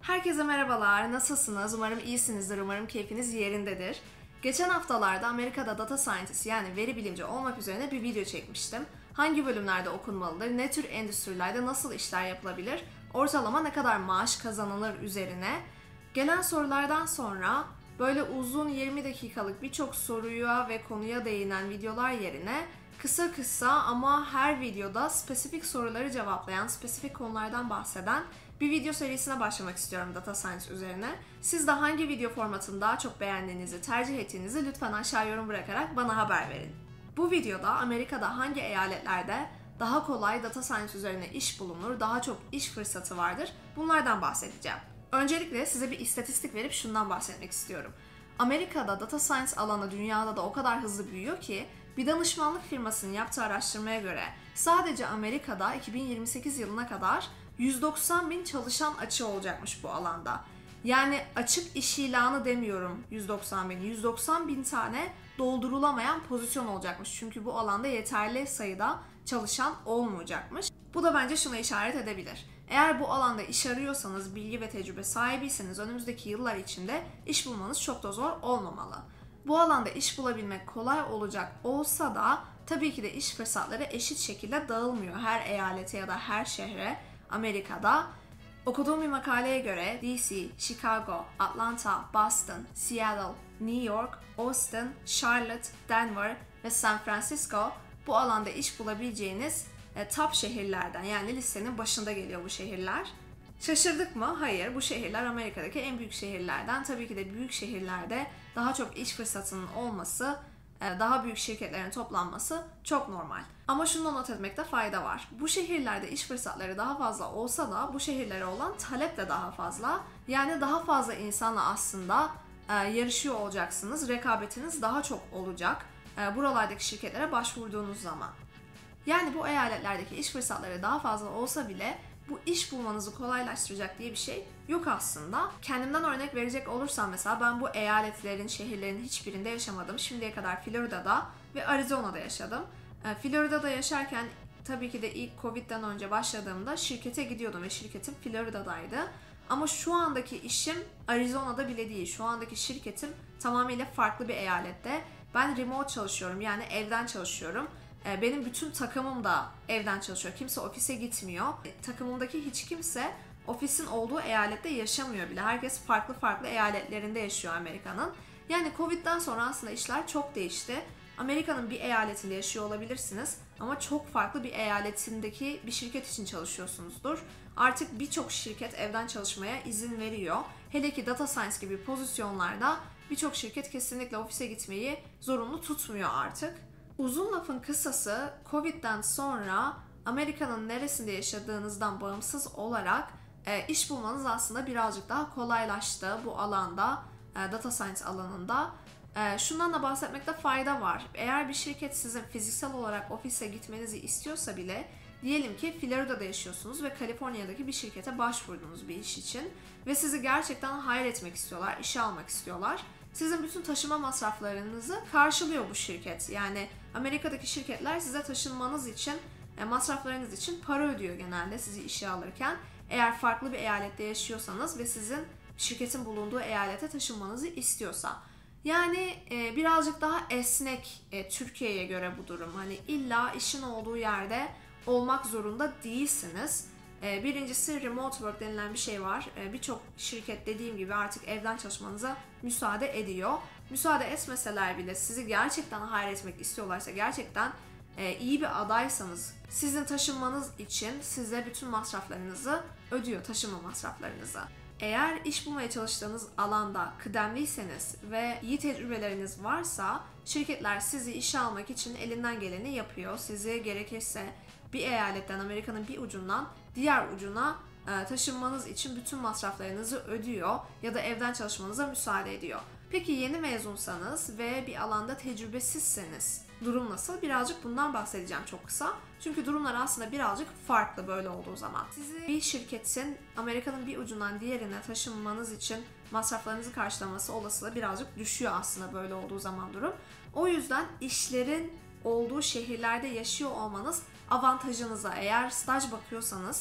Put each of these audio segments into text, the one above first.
Herkese merhabalar, nasılsınız? Umarım iyisinizdir, umarım keyfiniz yerindedir. Geçen haftalarda Amerika'da data scientist yani veri bilimci olmak üzerine bir video çekmiştim. Hangi bölümlerde okunmalıdır, ne tür endüstrilerde nasıl işler yapılabilir, ortalama ne kadar maaş kazanılır üzerine. Gelen sorulardan sonra böyle uzun 20 dakikalık birçok soruya ve konuya değinen videolar yerine kısa kısa ama her videoda spesifik soruları cevaplayan, spesifik konulardan bahseden bir video serisine başlamak istiyorum Data Science üzerine. Siz de hangi video formatını daha çok beğendiğinizi, tercih ettiğinizi lütfen aşağı yorum bırakarak bana haber verin. Bu videoda Amerika'da hangi eyaletlerde daha kolay data science üzerine iş bulunur, daha çok iş fırsatı vardır, bunlardan bahsedeceğim. Öncelikle size bir istatistik verip şundan bahsetmek istiyorum. Amerika'da data science alanı dünyada da o kadar hızlı büyüyor ki bir danışmanlık firmasının yaptığı araştırmaya göre sadece Amerika'da 2028 yılına kadar 190 bin çalışan açığı olacakmış bu alanda. Yani açık iş ilanı demiyorum 190 bin. 190 bin tane doldurulamayan pozisyon olacakmış. Çünkü bu alanda yeterli sayıda çalışan olmayacakmış. Bu da bence şuna işaret edebilir. Eğer bu alanda iş arıyorsanız, bilgi ve tecrübe sahibiyseniz önümüzdeki yıllar içinde iş bulmanız çok da zor olmamalı. Bu alanda iş bulabilmek kolay olacak olsa da tabii ki de iş fırsatları eşit şekilde dağılmıyor her eyalete ya da her şehre Amerika'da. Okuduğum bir makaleye göre DC, Chicago, Atlanta, Boston, Seattle, New York, Austin, Charlotte, Denver ve San Francisco bu alanda iş bulabileceğiniz top şehirlerden, yani listenin başında geliyor bu şehirler. Şaşırdık mı? Hayır. Bu şehirler Amerika'daki en büyük şehirlerden. Tabii ki de büyük şehirlerde daha çok iş fırsatının olması, daha büyük şirketlerin toplanması çok normal. Ama şunu not etmekte fayda var. Bu şehirlerde iş fırsatları daha fazla olsa da bu şehirlere olan talep de daha fazla. Yani daha fazla insanla aslında yarışıyor olacaksınız. Rekabetiniz daha çok olacak buralardaki şirketlere başvurduğunuz zaman. Yani bu eyaletlerdeki iş fırsatları daha fazla olsa bile bu iş bulmanızı kolaylaştıracak diye bir şey yok aslında. Kendimden örnek verecek olursam mesela ben bu eyaletlerin, şehirlerin hiçbirinde yaşamadım. Şimdiye kadar Florida'da ve Arizona'da yaşadım. Florida'da yaşarken tabii ki de ilk Covid'den önce başladığımda şirkete gidiyordum ve şirketim Florida'daydı. Ama şu andaki işim Arizona'da bile değil. Şu andaki şirketim tamamıyla farklı bir eyalette. Ben remote çalışıyorum, yani evden çalışıyorum. Benim bütün takımım da evden çalışıyor. Kimse ofise gitmiyor. Takımımdaki hiç kimse ofisin olduğu eyalette yaşamıyor bile. Herkes farklı farklı eyaletlerinde yaşıyor Amerika'nın. Yani Covid'den sonra aslında işler çok değişti. Amerika'nın bir eyaletinde yaşıyor olabilirsiniz ama çok farklı bir eyaletindeki bir şirket için çalışıyorsunuzdur. Artık birçok şirket evden çalışmaya izin veriyor. Hele ki data science gibi pozisyonlarda birçok şirket kesinlikle ofise gitmeyi zorunlu tutmuyor artık. Uzun lafın kısası, Covid'den sonra Amerika'nın neresinde yaşadığınızdan bağımsız olarak iş bulmanız aslında birazcık daha kolaylaştı bu alanda, data science alanında. Şundan da bahsetmekte fayda var. Eğer bir şirket sizin fiziksel olarak ofise gitmenizi istiyorsa bile, diyelim ki Florida'da yaşıyorsunuz ve Kaliforniya'daki bir şirkete başvurdunuz bir iş için ve sizi gerçekten hire etmek istiyorlar, işe almak istiyorlar. Sizin bütün taşıma masraflarınızı karşılıyor bu şirket. Yani Amerika'daki şirketler size taşınmanız için, masraflarınız için para ödüyor genelde sizi işe alırken. Eğer farklı bir eyalette yaşıyorsanız ve sizin şirketin bulunduğu eyalete taşınmanızı istiyorsa. Yani birazcık daha esnek Türkiye'ye göre bu durum. Hani illa işin olduğu yerde olmak zorunda değilsiniz. Birincisi remote work denilen bir şey var. Birçok şirket dediğim gibi artık evden çalışmanıza müsaade ediyor. Müsaade etmeseler bile sizi gerçekten hire etmek istiyorlarsa, gerçekten iyi bir adaysanız sizin taşınmanız için size bütün masraflarınızı ödüyor, taşıma masraflarınızı. Eğer iş bulmaya çalıştığınız alanda kıdemliyseniz ve iyi tecrübeleriniz varsa şirketler sizi işe almak için elinden geleni yapıyor. Sizi gerekirse bir eyaletten, Amerika'nın bir ucundan diğer ucuna taşınmanız için bütün masraflarınızı ödüyor ya da evden çalışmanıza müsaade ediyor. Peki yeni mezunsanız ve bir alanda tecrübesizseniz durum nasıl? Birazcık bundan bahsedeceğim çok kısa. Çünkü durumlar aslında birazcık farklı böyle olduğu zaman. Sizi bir şirketin Amerika'nın bir ucundan diğerine taşınmanız için masraflarınızı karşılaması olasılığı birazcık düşüyor aslında böyle olduğu zaman durum. O yüzden işlerin olduğu şehirlerde yaşıyor olmanız avantajınıza. Eğer staj bakıyorsanız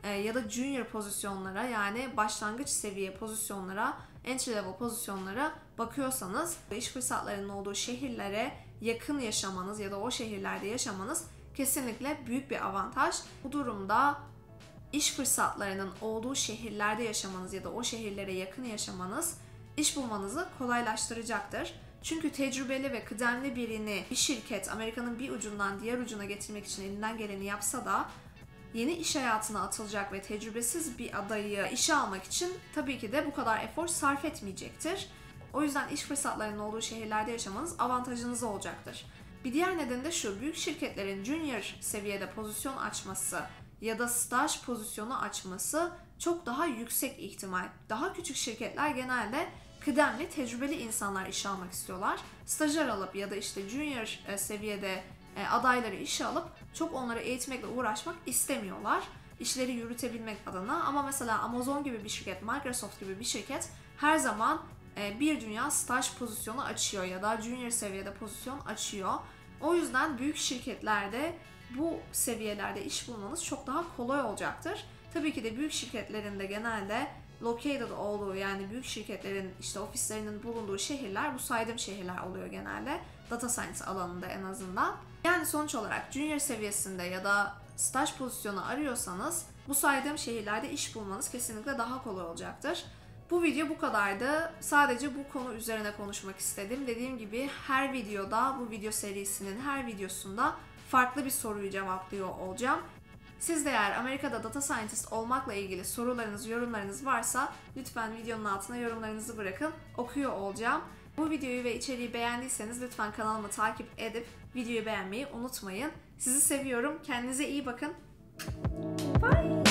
ya da junior pozisyonlara, yani başlangıç seviye pozisyonlara, entry level pozisyonlara bakıyorsanız iş fırsatlarının olduğu şehirlere yakın yaşamanız ya da o şehirlerde yaşamanız kesinlikle büyük bir avantaj. Bu durumda iş fırsatlarının olduğu şehirlerde yaşamanız ya da o şehirlere yakın yaşamanız iş bulmanızı kolaylaştıracaktır. Çünkü tecrübeli ve kıdemli birini bir şirket Amerika'nın bir ucundan diğer ucuna getirmek için elinden geleni yapsa da yeni iş hayatına atılacak ve tecrübesiz bir adayı işe almak için tabii ki de bu kadar efor sarf etmeyecektir. O yüzden iş fırsatlarının olduğu şehirlerde yaşamanız avantajınız olacaktır. Bir diğer neden de şu: büyük şirketlerin junior seviyede pozisyon açması ya da staj pozisyonu açması çok daha yüksek ihtimal. Daha küçük şirketler genelde kıdemli, tecrübeli insanlar işe almak istiyorlar. Stajyer alıp ya da işte junior seviyede adayları işe alıp çok onları eğitmekle uğraşmak istemiyorlar. İşleri yürütebilmek adına. Ama mesela Amazon gibi bir şirket, Microsoft gibi bir şirket her zaman bir dünya staj pozisyonu açıyor ya da junior seviyede pozisyon açıyor. O yüzden büyük şirketlerde bu seviyelerde iş bulmanız çok daha kolay olacaktır. Tabii ki de büyük şirketlerin de genelde located olduğu, yani büyük şirketlerin işte ofislerinin bulunduğu şehirler bu saydığım şehirler oluyor genelde. Data science alanında en azından. Yani sonuç olarak junior seviyesinde ya da staj pozisyonu arıyorsanız bu saydığım şehirlerde iş bulmanız kesinlikle daha kolay olacaktır. Bu video bu kadardı. Sadece bu konu üzerine konuşmak istedim. Dediğim gibi her videoda, bu video serisinin her videosunda farklı bir soruyu cevaplıyor olacağım. Siz de eğer Amerika'da data scientist olmakla ilgili sorularınız, yorumlarınız varsa lütfen videonun altına yorumlarınızı bırakın. Okuyor olacağım. Bu videoyu ve içeriği beğendiyseniz lütfen kanalımı takip edip videoyu beğenmeyi unutmayın. Sizi seviyorum. Kendinize iyi bakın. Bye.